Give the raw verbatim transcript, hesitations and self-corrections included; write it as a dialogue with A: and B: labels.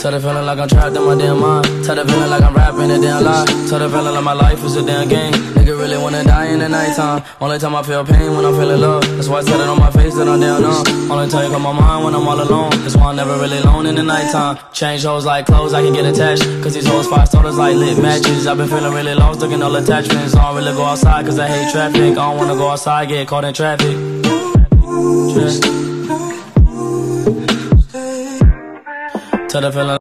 A: Tell the feeling like I'm trapped in my damn mind. Tell the feeling like I'm rapping a damn lie. Tell the feeling like my life is a damn game. Nigga really wanna die in the nighttime. Only time I feel pain when I'm feeling love. That's why I tell it on my face that I'm down on. Only time you come on my mind when I'm all alone. That's why I'm never really alone in the nighttime. Change hoes like clothes, I can get attached. Cause these hoes five starters like lit matches. I've been feeling really lost, looking all attachments. I don't really go outside cause I hate traffic. I don't wanna go outside, get caught in traffic. Traffic. Tell the feeling